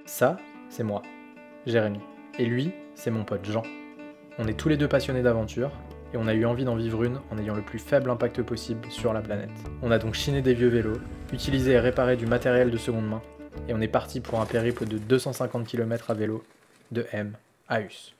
Ça, c'est moi, Jérémy. Et lui, c'est mon pote Jean. On est tous les deux passionnés d'aventure, et on a eu envie d'en vivre une en ayant le plus faible impact possible sur la planète. On a donc chiné des vieux vélos, utilisé et réparé du matériel de seconde main, et on est parti pour un périple de 250 km à vélo, de M à US.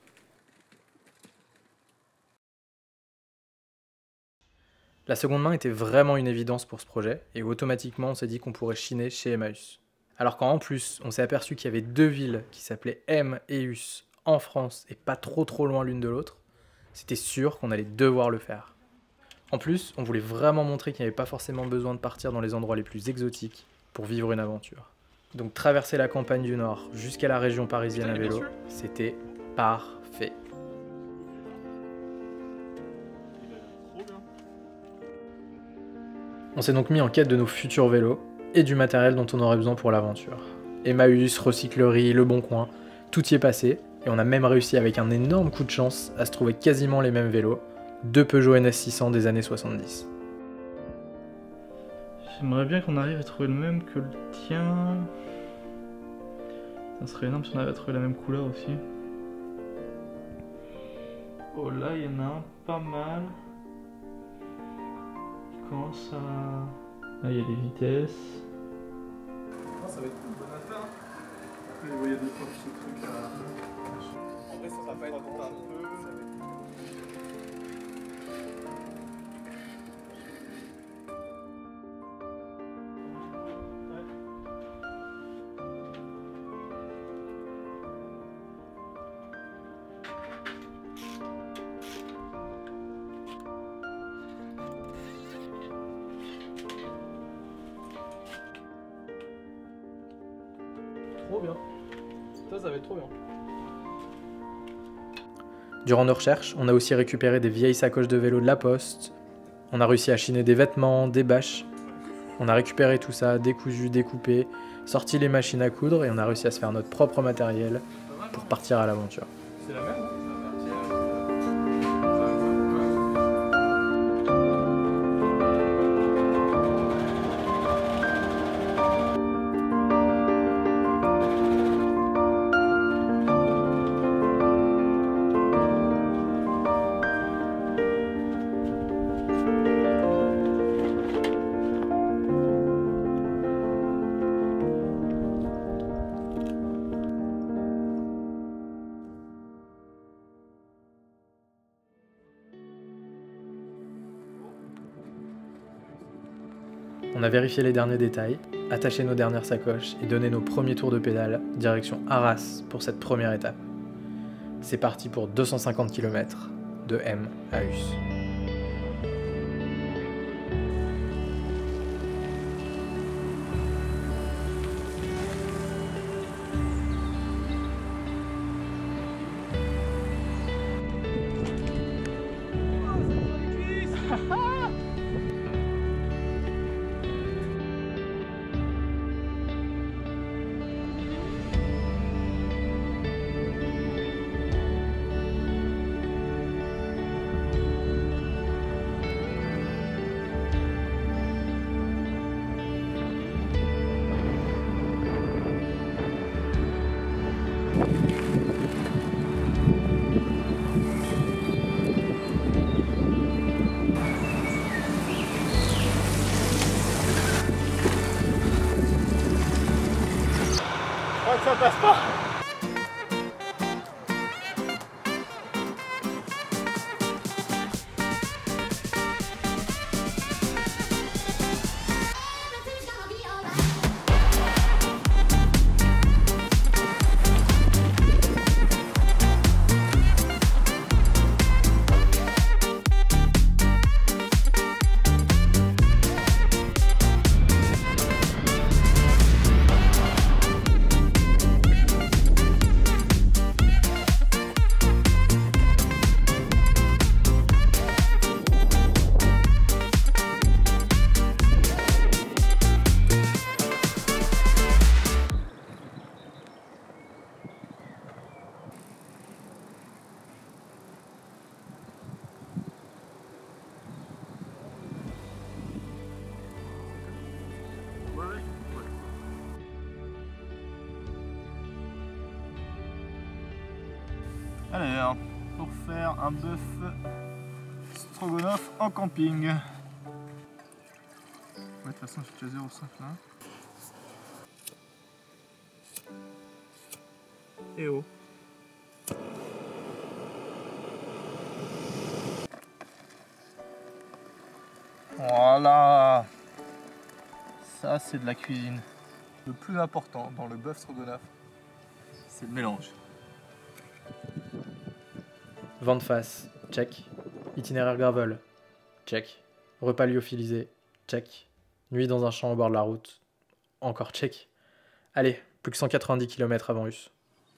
La seconde main était vraiment une évidence pour ce projet, et automatiquement on s'est dit qu'on pourrait chiner chez Emmaüs. Alors quand en plus on s'est aperçu qu'il y avait deux villes qui s'appelaient M et US en France et pas trop loin l'une de l'autre, c'était sûr qu'on allait devoir le faire. En plus, on voulait vraiment montrer qu'il n'y avait pas forcément besoin de partir dans les endroits les plus exotiques pour vivre une aventure. Donc traverser la campagne du Nord jusqu'à la région parisienne à vélo, c'était parfait. On s'est donc mis en quête de nos futurs vélos et du matériel dont on aurait besoin pour l'aventure. Emmaüs, recyclerie, Le Bon Coin, tout y est passé et on a même réussi avec un énorme coup de chance à se trouver quasiment les mêmes vélos, deux Peugeot NS600 des années 70. J'aimerais bien qu'on arrive à trouver le même que le tien. Ça serait énorme si on arrive à trouver la même couleur aussi. Oh là, il y en a un pas mal. Commence à... Là, il y a les vitesses. Oh, ça va être une bonne affaire. Après, il y a deux fois ce truc là. En vrai, ça va pas être un peu. Trop bien. Ça va être trop bien. Durant nos recherches, on a aussi récupéré des vieilles sacoches de vélo de la Poste. On a réussi à chiner des vêtements, des bâches. On a récupéré tout ça, décousu, découpé, sorti les machines à coudre et on a réussi à se faire notre propre matériel pour partir à l'aventure. C'est la même, hein? On a vérifié les derniers détails, attaché nos dernières sacoches et donné nos premiers tours de pédale direction Arras pour cette première étape. C'est parti pour 250 km de M à US. Ça passe pas. Alors, pour faire un bœuf stroganoff en camping. Ouais, de toute façon, je suis à 0,5 là. Et oh. Voilà. Ça, c'est de la cuisine. Le plus important dans le bœuf stroganoff, c'est le mélange. Vent de face, check. Itinéraire gravel, check. Repas lyophilisé, check. Nuit dans un champ au bord de la route, encore check. Allez, plus que 190 km avant Us.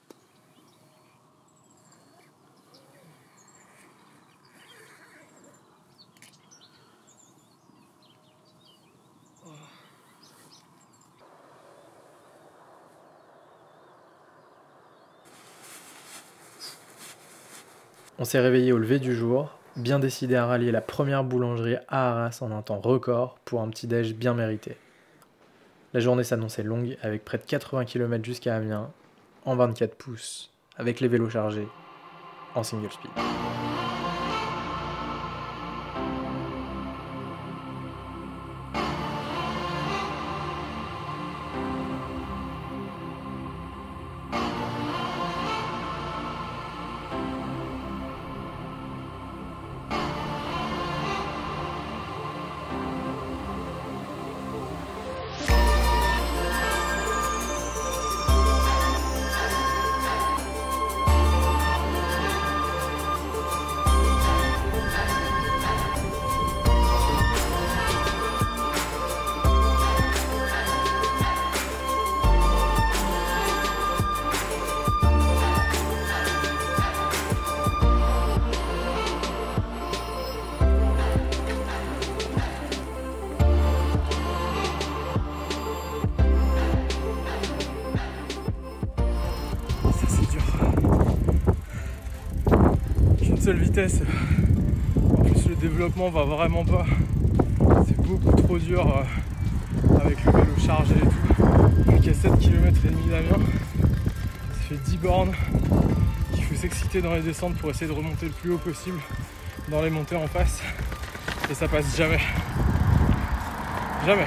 On s'est réveillé au lever du jour, bien décidé à rallier la première boulangerie à Arras en un temps record pour un petit déj bien mérité. La journée s'annonçait longue avec près de 80 km jusqu'à Amiens, en 24 pouces, avec les vélos chargés, en single speed. Seule vitesse, en plus le développement va vraiment pas, c'est beaucoup trop dur avec le vélo chargé et tout. Plus qu'à 7 km et demi d'Amiens, ça fait 10 bornes qu'il faut s'exciter dans les descentes pour essayer de remonter le plus haut possible dans les montées en face, et ça passe jamais, jamais.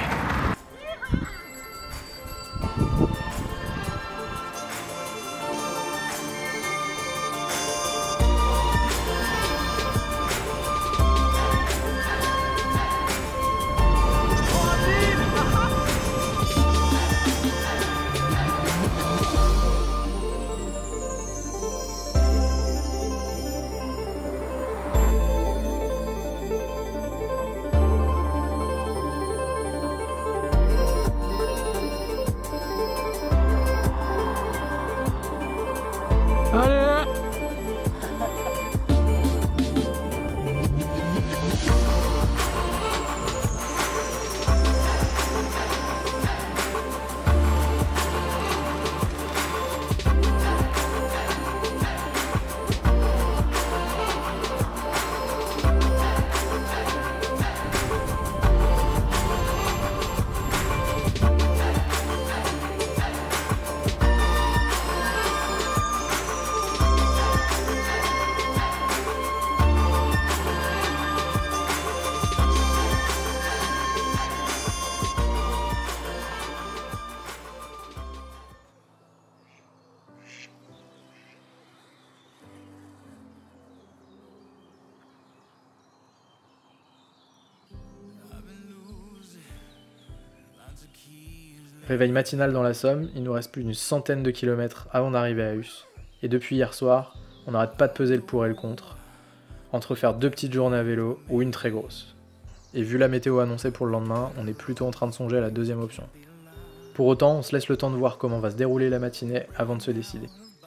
Réveil matinal dans la Somme, il nous reste plus d'une centaine de kilomètres avant d'arriver à Us. Et depuis hier soir, on n'arrête pas de peser le pour et le contre, entre faire 2 petites journées à vélo ou une très grosse. Et vu la météo annoncée pour le lendemain, on est plutôt en train de songer à la deuxième option. Pour autant, on se laisse le temps de voir comment va se dérouler la matinée avant de se décider.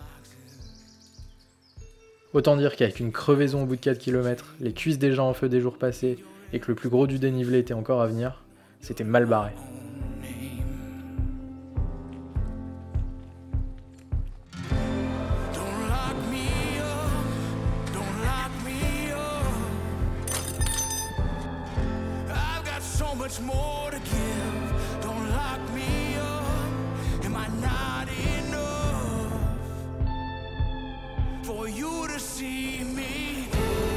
Autant dire qu'avec une crevaison au bout de 4 km, les cuisses déjà en feu des jours passés et que le plus gros du dénivelé était encore à venir, c'était mal barré. Much more to give. Don't lock me up. Am I not enough for you to see me.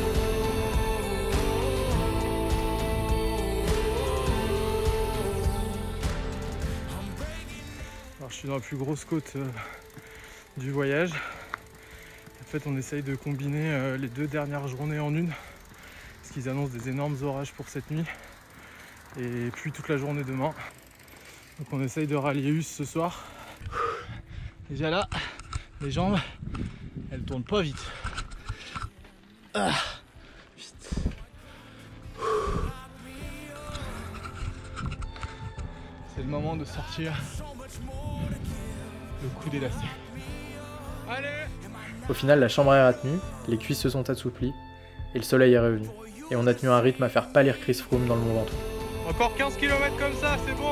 Alors je suis dans la plus grosse côte du voyage. En fait on essaye de combiner les 2 dernières journées en une. Parce qu'ils annoncent des énormes orages pour cette nuit. Et pluie toute la journée demain. Donc on essaye de rallier Us ce soir. Déjà là, les jambes, elles tournent pas vite. Ah, vite. C'est le moment de sortir le coup des lacets. Allez! Au final, la chambre à air a tenu, les cuisses se sont assouplies, et le soleil est revenu. Et on a tenu un rythme à faire pâlir Chris Froome dans le Mont Ventoux. Encore 15 km comme ça, c'est bon!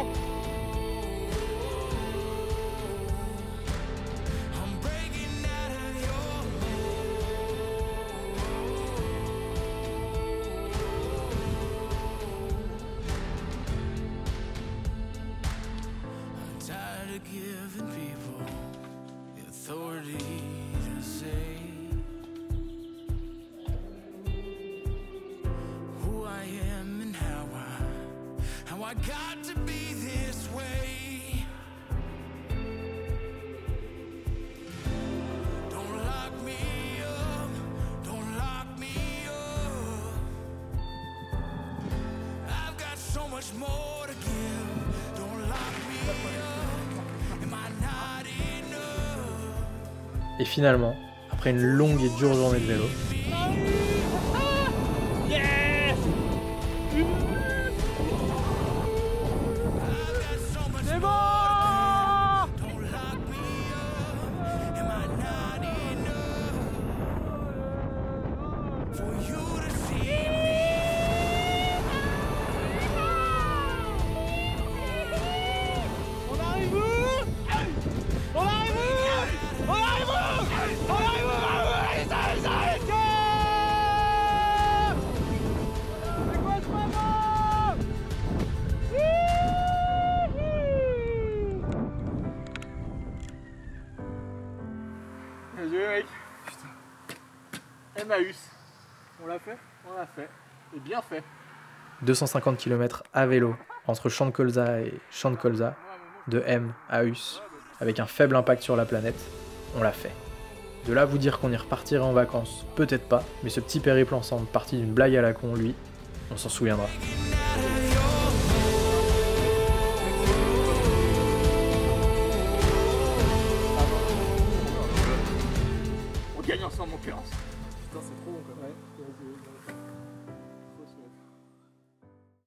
Giving people the authority to say who I am and how I got to be this way. Don't lock me up, don't lock me up. I've got so much more to give. Don't lock me up. Et finalement, après une longue et dure journée de vélo, C'est bon! Bien joué mec. Putain. Emmaüs. On l'a fait? On l'a fait. Et bien fait. 250 km à vélo entre Champ de Colza et Champ de Colza, de M à Us, avec un faible impact sur la planète, on l'a fait. De là à vous dire qu'on y repartirait en vacances, peut-être pas, mais ce petit périple ensemble parti d'une blague à la con, lui, on s'en souviendra. On gagne ensemble mon cœur. Putain c'est trop bon quand même.